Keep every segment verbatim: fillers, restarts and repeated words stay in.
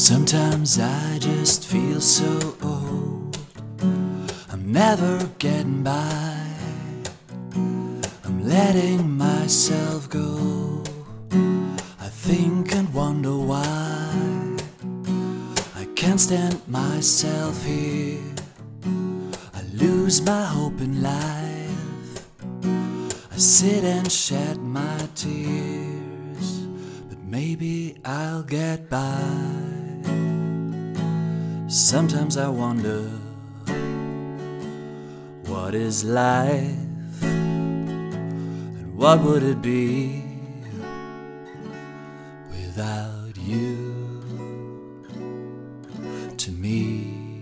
Sometimes I just feel so old, I'm never getting by, I'm letting myself go. I think and wonder why I can't stand myself here. I lose my hope in life, I sit and shed my tears, but maybe I'll get by. Sometimes I wonder, what is life, and what would it be without you? To me,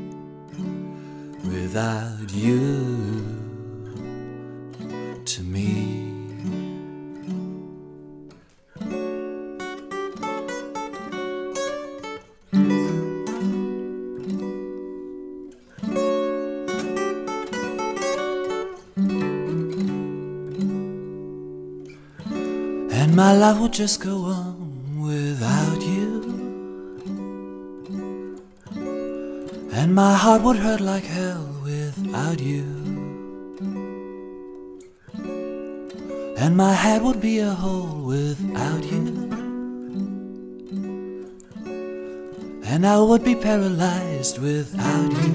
without you, to me. And my life would just go on without you, and my heart would hurt like hell without you, and my head would be a hole without you, and I would be paralyzed without you.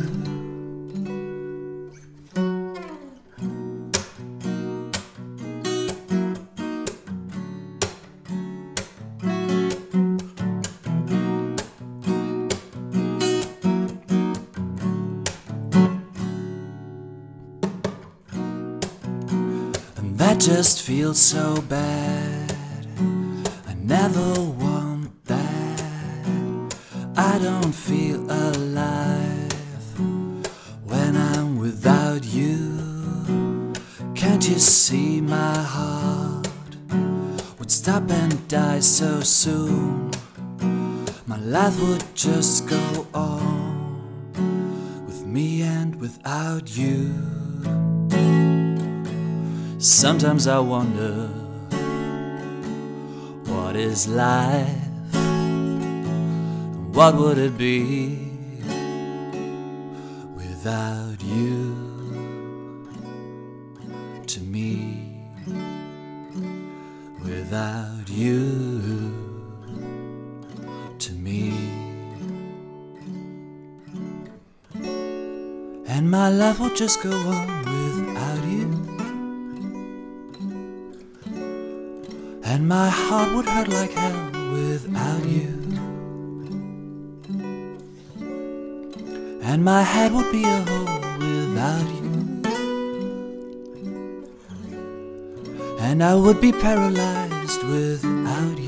That just feels so bad, I never want that. I don't feel alive when I'm without you. Can't you see my heart would stop and die so soon? My life would just go on with me and without you. Sometimes I wonder, what is life, and what would it be without you? To me, without you, to me. And my life will just go on without you, and my heart would hurt like hell without you, and my head would be a hole without you, and I would be paralyzed without you.